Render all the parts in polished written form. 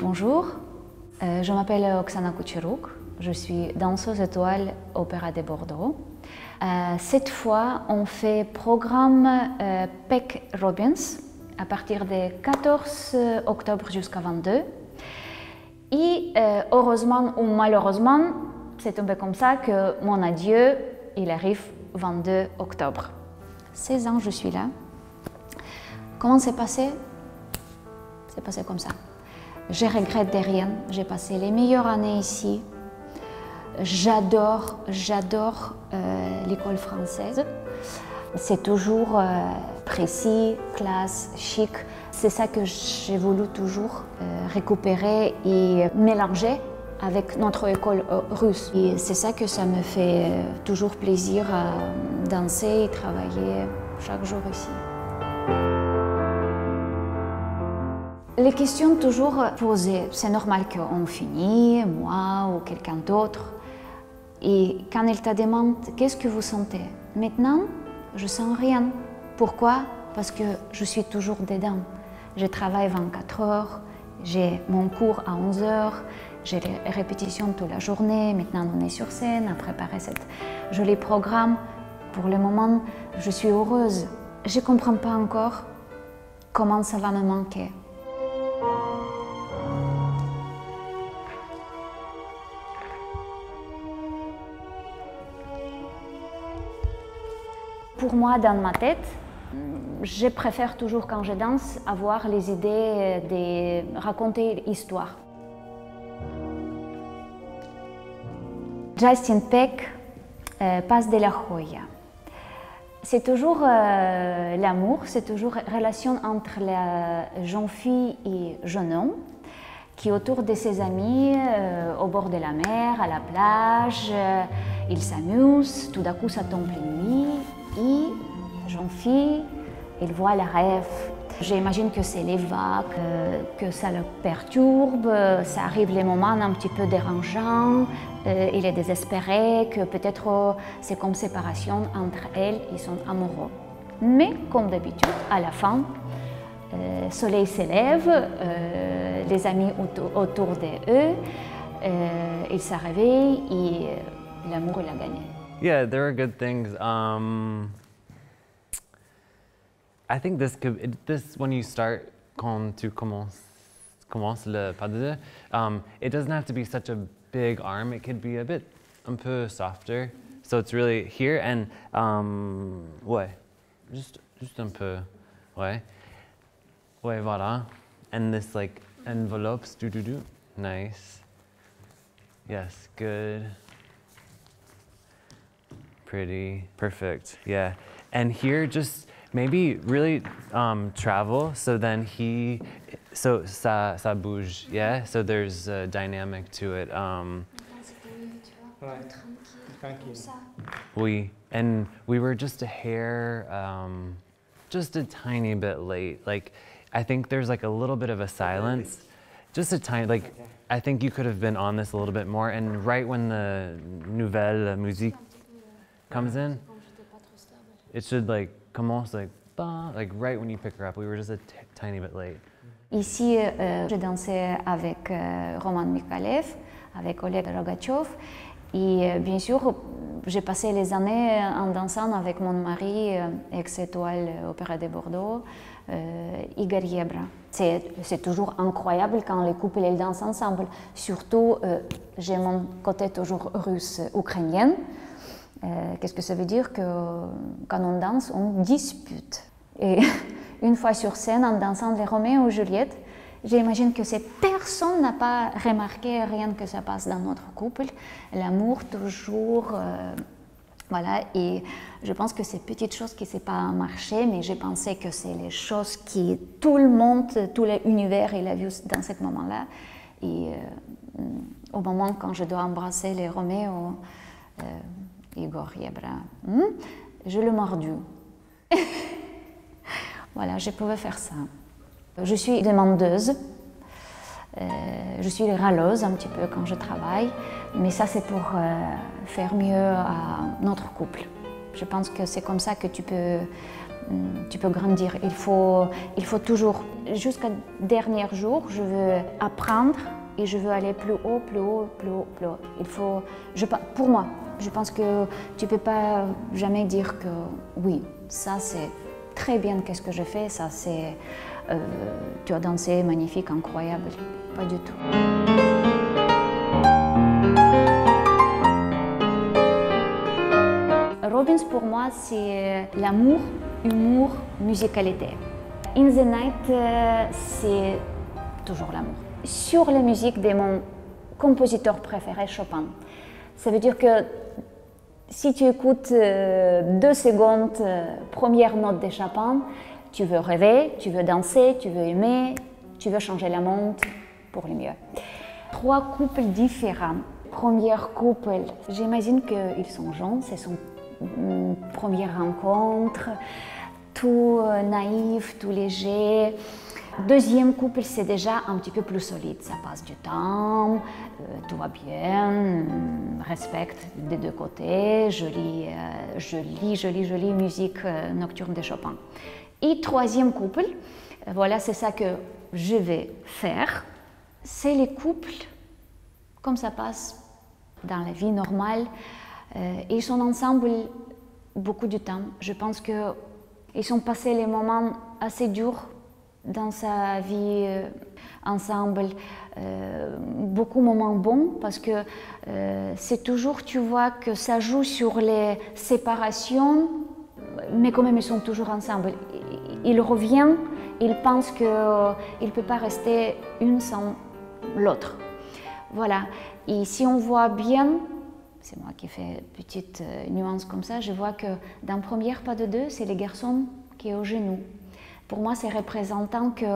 Bonjour, je m'appelle Oksana Kucheruk, je suis danseuse étoile Opéra de Bordeaux. Cette fois, on fait programme Peck Robbins à partir du 14 octobre jusqu'à 22. Et heureusement ou malheureusement, c'est tombé comme ça que mon adieu, il arrive 22 octobre. 16 ans, je suis là. Comment c'est passé? C'est passé comme ça. Je regrette de rien. J'ai passé les meilleures années ici. J'adore l'école française. C'est toujours précis, classe, chic. C'est ça que j'ai voulu toujours récupérer et mélanger avec notre école russe. Et c'est ça que ça me fait toujours plaisir à danser et travailler chaque jour ici. Les questions toujours posées, c'est normal qu'on finit, moi ou quelqu'un d'autre. Et quand il te demande qu'est-ce que vous sentez, maintenant je sens rien. Pourquoi? Parce que je suis toujours dedans. Je travaille 24 heures, j'ai mon cours à 11 heures, j'ai les répétitions toute la journée, maintenant on est sur scène à préparer cette joli programme. Pour le moment, je suis heureuse. Je ne comprends pas encore comment ça va me manquer. Pour moi, dans ma tête, je préfère toujours quand je danse avoir les idées de raconter l'histoire. Justin Peck, Pas de la Joya. C'est toujours l'amour, c'est toujours la relation entre la jeune fille et jeune homme qui est autour de ses amis au bord de la mer, à la plage. Ils s'amusent, tout d'un coup ça tombe la nuit et la jeune fille, elle voit le rêve. J'imagine que c'est les vagues, que ça le perturbe, ça arrive les moments un petit peu dérangeants, il est désespéré, que peut-être c'est comme séparation entre elles, ils sont amoureux. Mais comme d'habitude, à la fin, le soleil s'élève, les amis autour d'eux, ils se réveillent et l'amour il a gagné. Yeah, there are good things. I think this when you start quand tu commences le pas de deux, it doesn't have to be such a big arm. It could be a bit un peu softer. So it's really here and ouais, juste un peu, ouais, voilà. And this like envelopes, nice. Yes, good. Pretty, perfect, yeah. And here just maybe really travel, so then so ça bouge, yeah? So there's a dynamic to it. Oui, and we were just a hair, just a tiny bit late. Like, I think there's like a little bit of a silence, just a tiny, like, I think you could have been on this a little bit more, and right when the nouvelle musique comes in, it should like commence like right when you pick her up. We were just a tiny bit late. Ici, j'ai dansé avec Roman Mikhalev, avec Oleg Rogatchov, et bien sûr, j'ai passé les années en dansant avec mon mari, ex-étoile Opéra de Bordeaux, Igor Yebra. C'est toujours incroyable quand les couples ils dansent ensemble. Surtout, j'ai mon côté toujours russe-ukrainien. Qu'est-ce que ça veut dire? Que quand on danse, on dispute. Et une fois sur scène, en dansant les Roméo et Juliette, j'imagine que personne n'a pas remarqué rien que ça passe dans notre couple. L'amour toujours, voilà. Et je pense que c'est petites choses qui ne s'est pas marché, mais j'ai pensé que c'est les choses qui tout le monde, tout l'univers, il a vu dans ce moment-là. Et au moment quand je dois embrasser les Roméo, Igor Yebra, je le mordu. Voilà, je pouvais faire ça. Je suis demandeuse, je suis râleuse un petit peu quand je travaille, mais ça c'est pour faire mieux à notre couple. Je pense que c'est comme ça que tu peux tu peux grandir. Il faut toujours, jusqu'à dernier jour, je veux apprendre et je veux aller plus haut, plus haut, plus haut, plus haut. Pour moi, je pense que tu ne peux pas jamais dire que oui, ça c'est très bien qu'est-ce que je fais, ça c'est, tu as dansé magnifique, incroyable, pas du tout. Robbins pour moi c'est l'amour, humour, musicalité. In the Night c'est toujours l'amour. Sur la musique de mon compositeur préféré, Chopin. Ça veut dire que si tu écoutes 2 secondes, première note de Chopin, tu veux rêver, tu veux danser, tu veux aimer, tu veux changer le monde pour le mieux. 3 couples différents. Premier couple, j'imagine qu'ils sont jeunes, c'est son première rencontre, tout naïf, tout léger. Deuxième couple, c'est déjà un petit peu plus solide. Ça passe du temps, tout va bien, respecte des 2 côtés, jolie musique nocturne de Chopin. Et troisième couple, voilà, c'est ça que je vais faire. C'est les couples, comme ça passe dans la vie normale. Ils sont ensemble beaucoup de temps. Je pense qu'ils ont passé les moments assez durs dans sa vie ensemble, beaucoup de moments bons parce que c'est toujours, tu vois, que ça joue sur les séparations, mais quand même ils sont toujours ensemble. Il revient, il pense qu'il ne peut pas rester une sans l'autre. Voilà, et si on voit bien, c'est moi qui fais une petite nuance comme ça, je vois que dans le premier pas de 2, c'est le garçon qui est au genou. Pour moi, c'est représentant que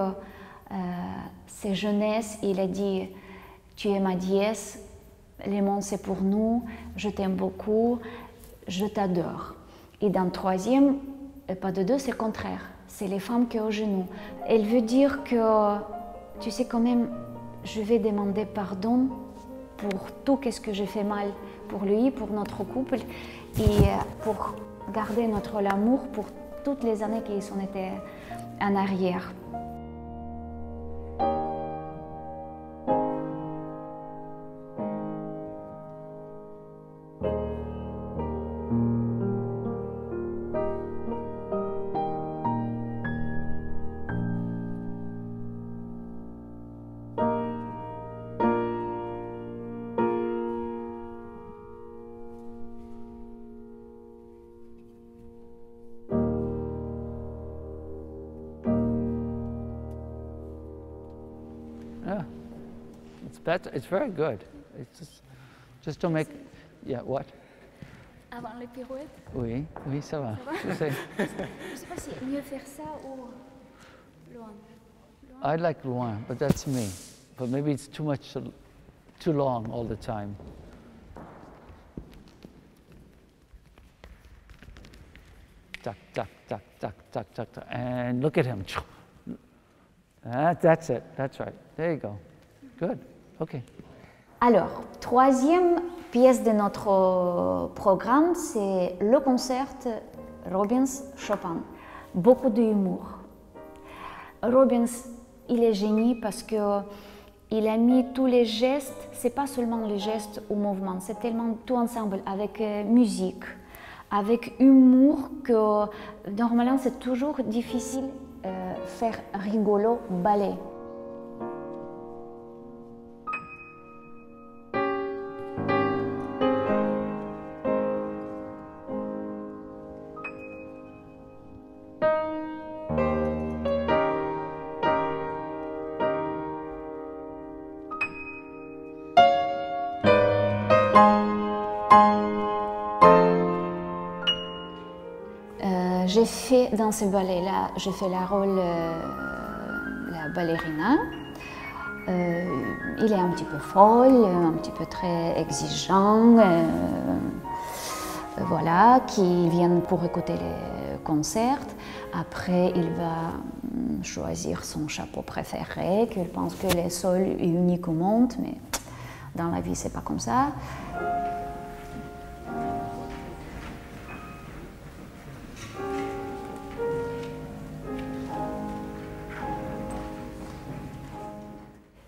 c'est jeunesse. Il a dit « Tu es ma déesse, le monde c'est pour nous, je t'aime beaucoup, je t'adore ». Et dans le troisième, pas de 2, c'est le contraire. C'est les femmes qui sont au genou. Elle veut dire que, tu sais quand même, je vais demander pardon pour tout ce que j'ai fait mal pour lui, pour notre couple, et pour garder notre amour pour toutes les années qui sont été en arrière. Yeah, it's better. It's very good. It's just don't make. Yeah, what? Avant les pirouettes. Oui, oui, ça va. Je ne sais pas si mieux faire ça ou loin. I like loin, but that's me. But maybe it's too much, too long all the time. Tuck, tuck, tuck, tuck, tuck, tuck, tuck, and look at him. That's it. That's right. There you go. Good. Okay. Alors, troisième pièce de notre programme, c'est le concert Robbins-Chopin. Beaucoup d'humour. Robbins, il est génie parce qu'il a mis tous les gestes, c'est pas seulement les gestes ou mouvements, c'est tellement tout ensemble avec musique, avec humour que normalement c'est toujours difficile faire rigolo ballet. J'ai fait dans ce ballet-là, j'ai fait la rôle la ballerina. Il est un petit peu folle, un petit peu très exigeant, voilà, qui vient pour écouter les concerts. Après, il va choisir son chapeau préféré, qu'il pense que est seul et unique au monde, mais dans la vie, c'est pas comme ça.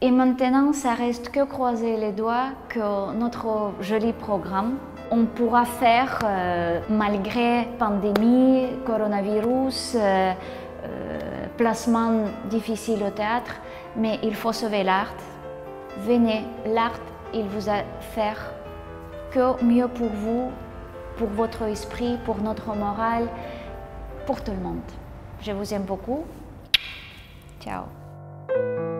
Et maintenant, ça reste que croiser les doigts que notre joli programme, on pourra faire malgré pandémie, coronavirus, placement difficile au théâtre, mais il faut sauver l'art. Venez, l'art, il vous a fait que mieux pour vous, pour votre esprit, pour notre morale, pour tout le monde. Je vous aime beaucoup. Ciao.